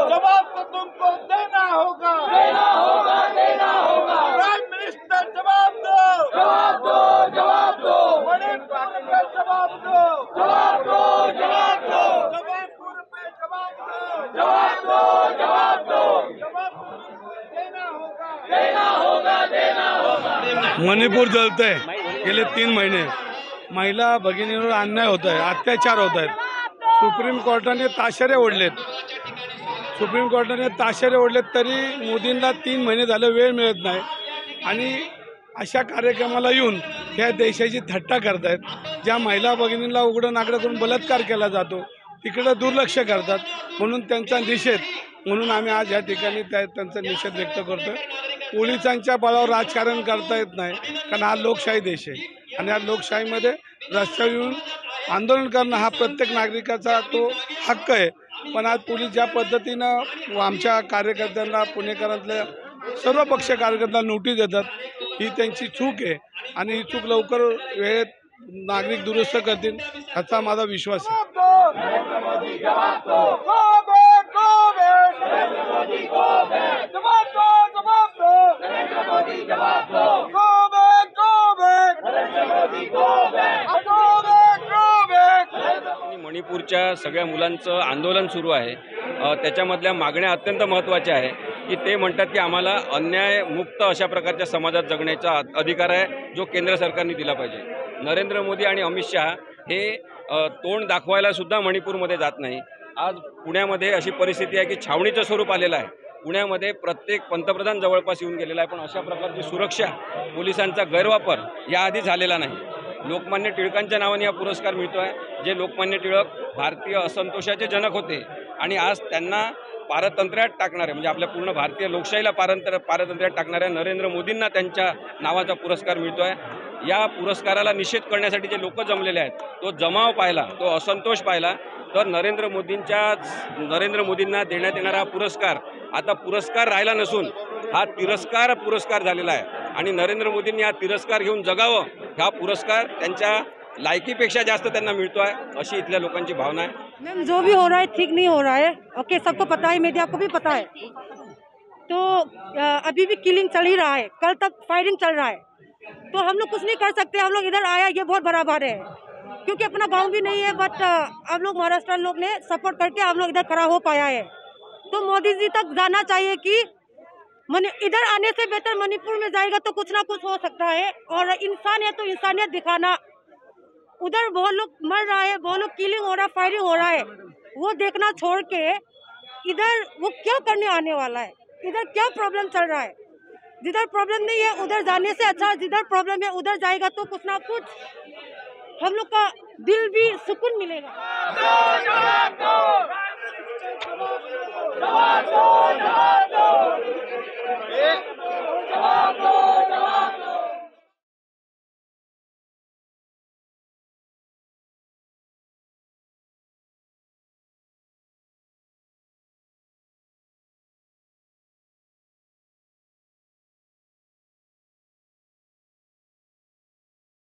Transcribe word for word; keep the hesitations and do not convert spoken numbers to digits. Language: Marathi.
जवाब तो तुमको देना होगा, देना होगा, देना होगा। प्राइम मिनिस्टर जवाब दो, जवाब दो, जवाब दो। मणिपुर पे जवाब दो, जवाब दो, जवाब दो। जवाबपुर पे जवाब दो, जवाब दो, जवाब दो। जवाब तुमको देना होगा, देना होगा, देना होगा। मणिपूर जलतंय गेले तीन महिने, महिला भगिनींवर अन्याय होत आहे, अत्याचार होत आहेत। सुप्रीम कोर्टाने ताशेरे ओढलेत सुप्रीम कोर्टाने ताशेरे ओढलेत तरी मोदींना तीन महिने झाले वेळ मिळत नाही आणि अशा कार्यक्रमाला येऊन ह्या देशाची थट्टा करतायत। ज्या महिला भगिनींना उघडं नागडं करून बलात्कार केला जातो तिकडे दुर्लक्ष करतात, म्हणून त्यांचा निषेध म्हणून आम्ही आज या ठिकाणी त्यांचा निषेध व्यक्त करतोय। पोलिसांच्या बळावर राजकारण करता येत नाही, कारण हा लोकशाही देश आहे आणि या लोकशाहीमध्ये रस्त्यावर येऊन आंदोलन करणं हा प्रत्येक नागरिकाचा तो हक्क आहे। पण आज पोलीस ज्या पद्धतीनं आमच्या कार्यकर्त्यांना, पुणेकरांतल्या सर्व पक्ष कार्यकर्त्यांना नोटीस देतात, ही त्यांची चूक आहे आणि ही चूक लवकर वेळेत नागरिक दुरुस्त करतील ह्याचा माझा विश्वास आहे। मणिपूरच्या सगळ्या मुलांचं आंदोलन सुरू आहे, त्याच्यामधल्या मागण्या अत्यंत महत्त्वाच्या आहे की ते म्हणतात की आम्हाला अन्याय मुक्त अशा प्रकारच्या समाजात जगण्याचा अधिकार आहे जो केंद्र सरकारने दिला पाहिजे। नरेंद्र मोदी आणि अमित शहा हे तोंड दाखवायला सुद्धा मणिपूरमध्ये जात नाही। आज पुण्यामध्ये अशी परिस्थिती आहे की छावणीचं स्वरूप आलेलं आहे। पुण्यामध्ये प्रत्येक पंतप्रधान जवळपास येऊन गेलेला आहे, पण अशा प्रकारची सुरक्षा पोलिसांचा गैरवापर याआधी झालेला नाही। लोकमान्य टिळकांच्या नावाने हा पुरस्कार मिळतो आहे, जे लोकमान्य टिळक भारतीय असंतोषाचे जनक होते आणि आज त्यांना पारतंत्र्यात टाकणारे म्हणजे आपल्या पूर्ण भारतीय लोकशाहीला पारंत्र पारतंत्र्यात टाकणाऱ्या नरेंद्र मोदींना त्यांच्या नावाचा पुरस्कार मिळतो आहे। या पुरस्काराला निषेध करण्यासाठी जे लोक जमलेले आहेत, तो जमाव पाहिला, तो असंतोष पाहिला तर नरेंद्र मोदींच्या नरेंद्र मोदींना देण्यात येणारा हा पुरस्कार आता पुरस्कार राहिला नसून हा तिरस्कार पुरस्कार झालेला आहे आणि नरेंद्र मोदींनी हा तिरस्कार घेऊन जगावं, हा पुरस्कार त्यांच्या लायकीपेक्षा जास्त त्यांना मिळतो आहे अशी इथल्या लोकांची भावना आहे। मैम, जो भी हो रहा है ठीक नहीं हो रहा है, ओके, सबको पता है, मीडिया को भी पता है। तो अभी भी किलिंग चल ही रहा है, कल तक फायरिंग चल रहा है, तो हम लोग कुछ नहीं कर सकते। हम लोग इधर आया ये बहुत बराबर है, क्योंकि अपना गांव भी नहीं है, बट हम लोग महाराष्ट्र लोग ने सपोर्ट करके हम लोग इधर खड़ा हो पाया है। तो मोदी जी तक जाना चाहिए कि मनी इधर आने से बेहतर मणिपुर में जाएगा तो कुछ ना कुछ हो सकता है। और इंसान है तो इंसानियत दिखाना, उधर बहुत लोग मर रहा है, बहुत लोग किलिंग हो रहा है, फायरिंग हो रहा है, वो देखना छोड़ के इधर वो क्या करने आने वाला है, इधर क्या प्रॉब्लम चल रहा है। जिधर प्रॉब्लम नहीं है उधर जाने से अच्छा जिधर प्रॉब्लम है उधर जाएगा तो कुछ ना कुछ हम लोग का दिल भी सुकून मिलेगा। जवाब दो, जवाब दो, जवाब दो।